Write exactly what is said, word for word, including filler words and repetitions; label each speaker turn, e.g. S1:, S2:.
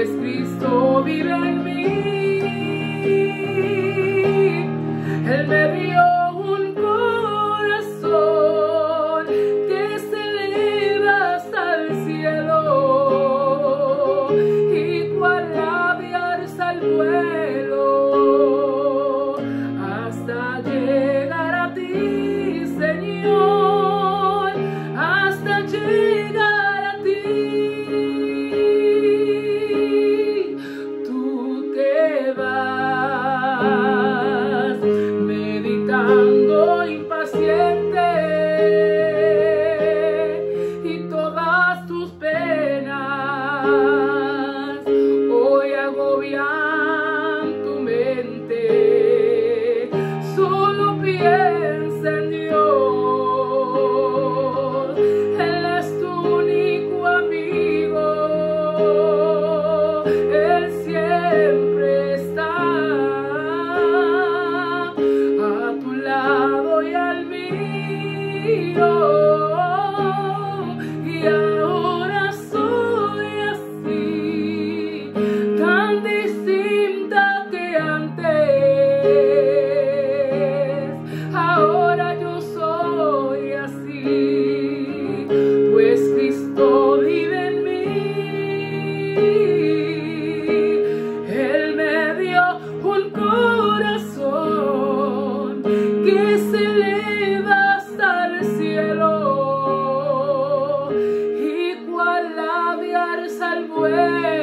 S1: pues Cristo vive en mí. Él me dio un corazón que se eleva hasta el cielo, y cual ave alza el vuelo hasta llegar a ti, Señor, hasta llegar a ti. Tú que vas meditando impaciente y todas tus penas hoy agobian tu mente, solo piensa en Dios. Él es tu único amigo, Él siempre está a tu lado y al mío. Y ahora soy así, tan distinta que antes. Ahora yo soy así, pues Cristo vive en mí. Él me dio un corazón que se eleva hasta el cielo, y cual ave alza el vuelo